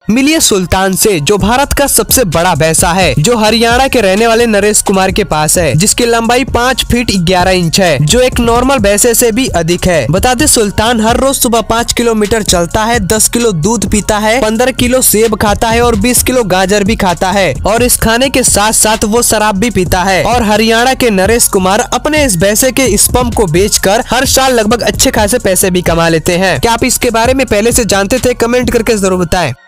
मिलिए सुल्तान से, जो भारत का सबसे बड़ा भैंसा है, जो हरियाणा के रहने वाले नरेश कुमार के पास है, जिसकी लंबाई 5 फीट 11 इंच है, जो एक नॉर्मल भैंसे से भी अधिक है। बता दें सुल्तान हर रोज सुबह 5 किलोमीटर चलता है, 10 किलो दूध पीता है, 15 किलो सेब खाता है और 20 किलो गाजर भी खाता है। और इस खाने के साथ साथ वो शराब भी पीता है। और हरियाणा के नरेश कुमार अपने इस भैंसे के स्पर्म को बेचकर हर साल लगभग अच्छे खासे पैसे भी कमा लेते हैं। क्या आप इसके बारे में पहले से जानते थे? कमेंट करके जरूर बताएं।